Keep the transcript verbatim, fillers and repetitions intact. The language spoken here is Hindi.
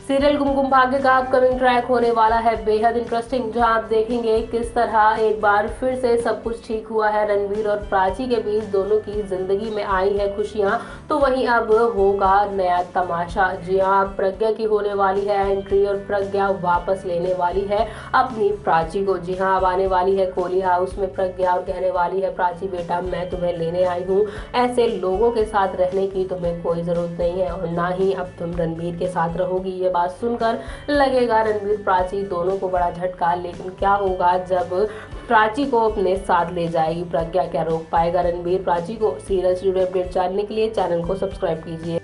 सीरियल कुमकुम भाग्य का अपकमिंग ट्रैक होने वाला है बेहद इंटरेस्टिंग, जहां आप देखेंगे किस तरह एक बार फिर से सब कुछ ठीक हुआ है। रणवीर और प्राची के बीच दोनों की जिंदगी में आई है खुशियां, तो वहीं अब होगा नया तमाशा। जी हाँ, प्रज्ञा की होने वाली है एंट्री और प्रज्ञा वापस लेने वाली है अपनी प्राची को। जी हाँ, अब आने वाली है कोली हाउस में प्रज्ञा और कहने वाली है प्राची बेटा मैं तुम्हें लेने आई हूँ, ऐसे लोगों के साथ रहने की तुम्हें कोई जरूरत नहीं है और ना ही अब तुम रणवीर के साथ रहोगी। ये बात सुनकर लगेगा रणवीर प्राची दोनों को बड़ा झटका, लेकिन क्या होगा जब प्राची को अपने साथ ले जाएगी प्रज्ञा? क्या रोक पाएगा रणवीर प्राची को? सीरियल से जुड़े अपडेट जानने के लिए चैनल को सब्सक्राइब कीजिए।